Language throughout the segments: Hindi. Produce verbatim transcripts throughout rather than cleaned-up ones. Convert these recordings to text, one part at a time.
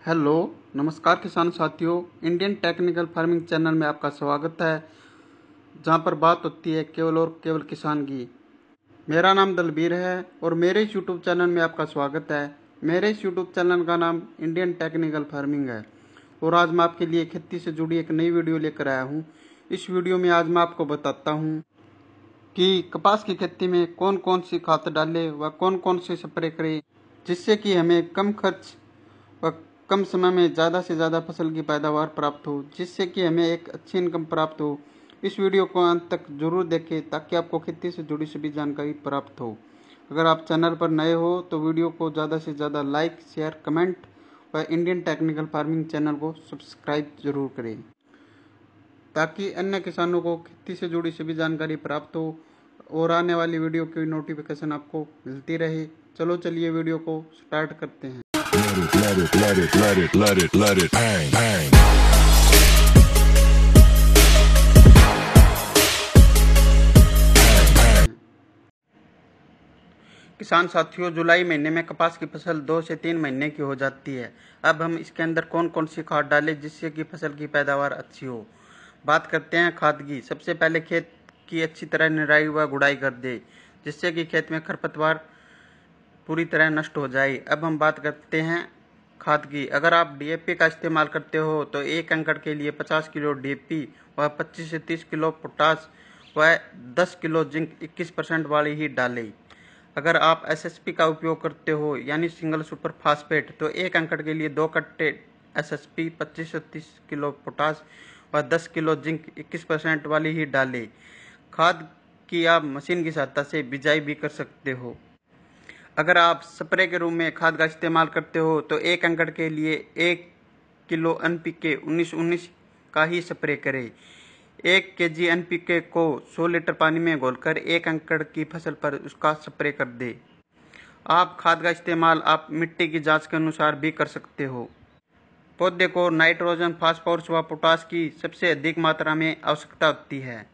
हेलो नमस्कार किसान साथियों, इंडियन टेक्निकल फार्मिंग चैनल में आपका स्वागत है, जहां पर बात होती है केवल और केवल किसान की। मेरा नाम दलबीर है और मेरे इस यूट्यूब चैनल में आपका स्वागत है। मेरे इस यूट्यूब चैनल का नाम इंडियन टेक्निकल फार्मिंग है और आज मैं आपके लिए खेती से जुड़ी एक नई वीडियो लेकर आया हूँ। इस वीडियो में आज मैं आपको बताता हूँ कि कपास की खेती में कौन कौन सी खाद डालें व कौन कौन से स्प्रे करें, जिससे कि हमें कम खर्च व कम समय में ज़्यादा से ज़्यादा फसल की पैदावार प्राप्त हो, जिससे कि हमें एक अच्छी इनकम प्राप्त हो। इस वीडियो को अंत तक जरूर देखें ताकि आपको खेती से जुड़ी सभी जानकारी प्राप्त हो। अगर आप चैनल पर नए हो तो वीडियो को ज़्यादा से ज़्यादा लाइक, शेयर, कमेंट व इंडियन टेक्निकल फार्मिंग चैनल को सब्सक्राइब जरूर करें ताकि अन्य किसानों को खेती से जुड़ी सभी जानकारी प्राप्त हो और आने वाली वीडियो की नोटिफिकेशन आपको मिलती रहे। चलो चलिए वीडियो को स्टार्ट करते हैं। Let it, let it, let it, let it, let it, let it, bang, bang. किसान साथियों, जुलाई महीने में कपास की फसल दो से तीन महीने की हो जाती है। अब हम इसके अंदर कौन कौन सी खाद डालें जिससे कि फसल की पैदावार अच्छी हो। बात करते हैं खाद की। सबसे पहले खेत की अच्छी तरह निराई व गुड़ाई कर दे, जिससे कि खेत में खरपतवार पूरी तरह नष्ट हो जाए। अब हम बात करते हैं खाद की। अगर आप डी ए पी का इस्तेमाल करते हो तो एक एकड़ के लिए पचास किलो डी ए पी व पच्चीस से तीस किलो पोटास व दस किलो जिंक इक्कीस परसेंट वाली ही डालें। अगर आप एस एस पी का उपयोग करते हो यानी सिंगल सुपर फास्फेट, तो एक एकड़ के लिए दो कट्टे एस एस पी पच्चीस से तीस किलो पोटास व दस किलो जिंक इक्कीस परसेंट वाली ही डालें। खाद की आप मशीन की सहायता से बिजाई भी कर सकते हो। अगर आप स्प्रे के रूप में खाद का इस्तेमाल करते हो तो एक एकड़ के लिए एक किलो एन पी के उन्नीस उन्नीस का ही स्प्रे करें। एक केजी एन पी के को सौ लीटर पानी में घोलकर एक एकड़ की फसल पर उसका स्प्रे कर दे। आप खाद का इस्तेमाल आप मिट्टी की जांच के अनुसार भी कर सकते हो। पौधे को नाइट्रोजन, फास्फोरस व पोटास की सबसे अधिक मात्रा में आवश्यकता होती है।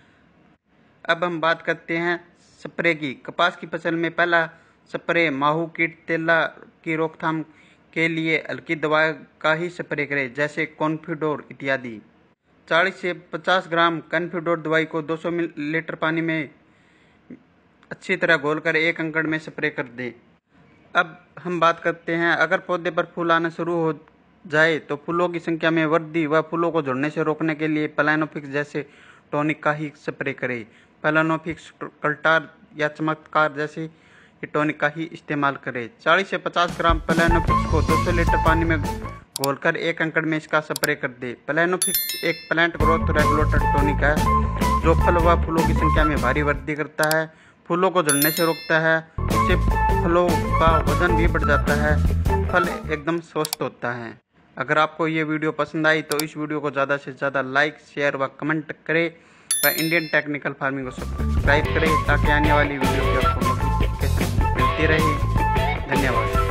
अब हम बात करते हैं स्प्रे की। कपास की फसल में पहला स्प्रे माहू कीट तेला की रोकथाम के लिए हल्की दवा का ही स्प्रे करें, जैसे कॉन्फिडोर इत्यादि। चालीस से पचास ग्राम कॉन्फिडोर दवाई को दो सौ लीटर पानी में अच्छी तरह घोलकर एक एकड़ में स्प्रे कर दें। अब हम बात करते हैं, अगर पौधे पर फूल आना शुरू हो जाए तो फूलों की संख्या में वृद्धि व फूलों को झड़ने से रोकने के लिए प्लानोफिक्स जैसे टॉनिक का ही स्प्रे करें। प्लानोफिक्स, कल्टार या चमत्कार जैसे टॉनिक का ही इस्तेमाल करें। चालीस से पचास ग्राम प्लानोफिक्स को दो सौ लीटर पानी में घोलकर एक एकड़ में इसका स्प्रे कर दे। प्लानोफिक्स एक प्लांट ग्रोथ रेगुलेटर टॉनिक है जो फल व फूलों की संख्या में भारी वृद्धि करता है, फूलों को झड़ने से रोकता है, इससे फलों का वजन भी बढ़ जाता है, फल एकदम स्वस्थ होता है। अगर आपको ये वीडियो पसंद आई तो इस वीडियो को ज़्यादा से ज़्यादा लाइक, शेयर व कमेंट करें व इंडियन टेक्निकल फार्मिंग को सब्सक्राइब करें ताकि आने वाली वीडियो की आपको नोटिफिकेशन मिलती रहे। धन्यवाद।